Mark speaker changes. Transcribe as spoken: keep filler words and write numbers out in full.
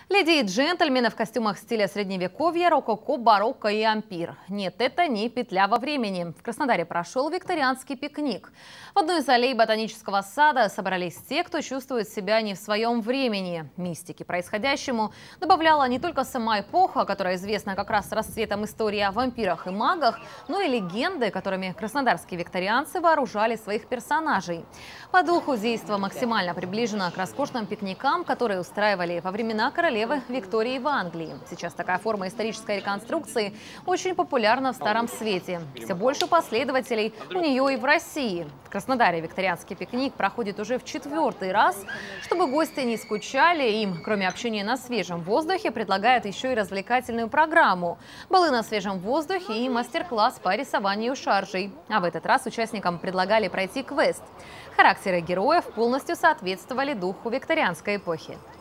Speaker 1: Леди и джентльмены в костюмах стиля средневековья, рококо, барокко и ампир. Нет, это не петля во времени. В Краснодаре прошел викторианский пикник. В одной из аллей ботанического сада собрались те, кто чувствует себя не в своем времени. Мистики происходящему добавляла не только сама эпоха, которая известна как раз расцветом истории о вампирах и магах, но и легенды, которыми краснодарские викторианцы вооружали своих персонажей. По духу действо максимально приближено к роскошным пикникам, которые устраивали во времена королевы Виктории в Англии. Сейчас такая форма исторической реконструкции очень популярна в Старом Свете. Все больше последователей у нее и в России. В Краснодаре викторианский пикник проходит уже в четвертый раз. Чтобы гости не скучали, им, кроме общения на свежем воздухе, предлагают еще и развлекательную программу. Балы на свежем воздухе и мастер-класс по рисованию шаржей. А в этот раз участникам предлагали пройти квест. Характеры героев полностью соответствовали духу викторианской эпохи.